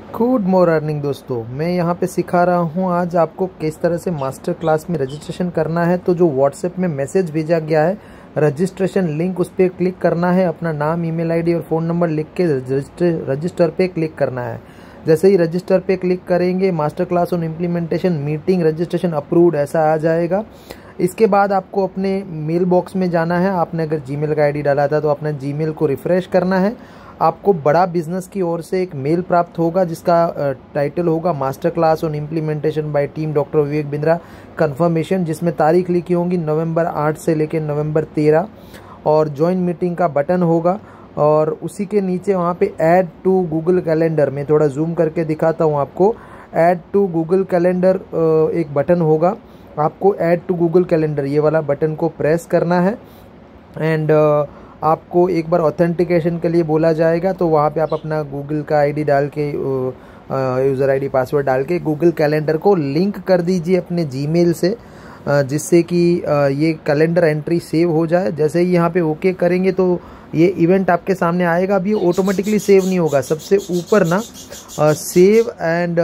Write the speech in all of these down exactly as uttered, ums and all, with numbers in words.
Good morning दोस्तों, मैं यहाँ पे सिखा रहा हूँ आज आपको किस तरह से मास्टर क्लास में रजिस्ट्रेशन करना है। तो जो व्हाट्सएप में मैसेज भेजा गया है रजिस्ट्रेशन लिंक, उस पर क्लिक करना है, अपना नाम, ईमेल आईडी और फ़ोन नंबर लिख के रजिस्टर रजिस्टर पे क्लिक करना है। जैसे ही रजिस्टर पे क्लिक करेंगे master class on implementation meeting registration approved ऐसा आ जाएगा। इसके बाद आपको अपने मेल बॉक्स में जाना है। आपने अगर जीमेल का आईडी डाला था तो अपना जीमेल को रिफ़्रेश करना है। आपको बड़ा बिजनेस की ओर से एक मेल प्राप्त होगा जिसका टाइटल होगा master class on implementation by team doctor Vivek Bindra confirmation, जिसमें तारीख लिखी होगी नवंबर आठ से लेकर नवंबर तेरह, और ज्वाइन मीटिंग का बटन होगा। और उसी के नीचे वहाँ पे ऐड टू गूगल कैलेंडर, में थोड़ा जूम करके दिखाता हूँ आपको। ऐड टू गूगल कैलेंडर एक बटन होगा, आपको ऐड टू गूगल कैलेंडर ये वाला बटन को प्रेस करना है। एंड आपको एक बार ऑथेंटिकेशन के लिए बोला जाएगा, तो वहाँ पे आप अपना गूगल का आईडी डाल के, यूज़र आईडी पासवर्ड डाल के गूगल कैलेंडर को लिंक कर दीजिए अपने जीमेल से, जिससे कि ये कैलेंडर एंट्री सेव हो जाए। जैसे ही यहाँ पे ओके करेंगे तो ये इवेंट आपके सामने आएगा। अभी ऑटोमेटिकली सेव नहीं होगा, सबसे ऊपर ना सेव एंड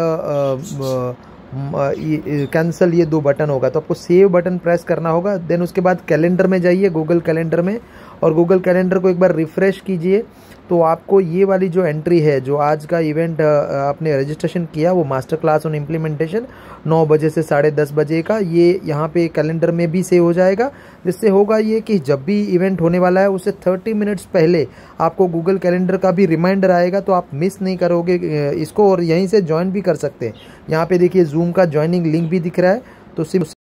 कैंसिल ये दो बटन होगा, तो आपको सेव बटन प्रेस करना होगा। देन उसके बाद कैलेंडर में जाइए, गूगल कैलेंडर में, और गूगल कैलेंडर को एक बार रिफ़्रेश कीजिए तो आपको ये वाली जो एंट्री है, जो आज का इवेंट आपने रजिस्ट्रेशन किया वो मास्टर क्लास ऑन इम्प्लीमेंटेशन नौ बजे से साढ़े दस बजे का, ये यहाँ पे कैलेंडर में भी सेव हो जाएगा। जिससे होगा ये कि जब भी इवेंट होने वाला है उससे तीस मिनट्स पहले आपको गूगल कैलेंडर का भी रिमाइंडर आएगा, तो आप मिस नहीं करोगे इसको, और यहीं से ज्वाइन भी कर सकते हैं। यहाँ पे देखिए जूम का ज्वाइनिंग लिंक भी दिख रहा है, तो सिर्फ